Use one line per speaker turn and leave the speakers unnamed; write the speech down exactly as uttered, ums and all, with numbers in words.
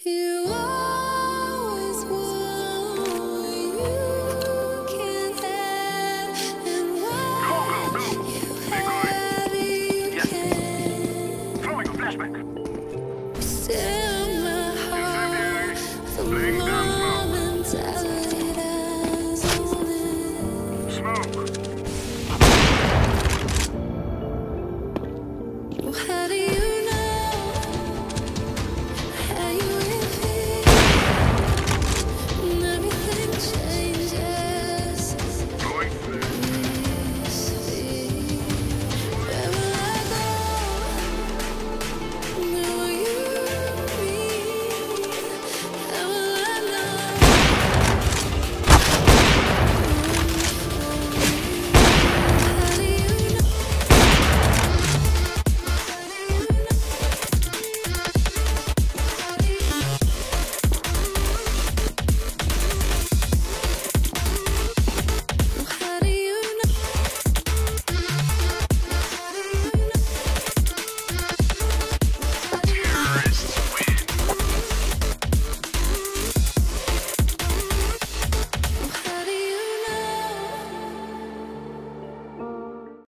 You always want what you can't have, and what you have you
Yes.
can.
Throwing a flashback.
Still my heart, the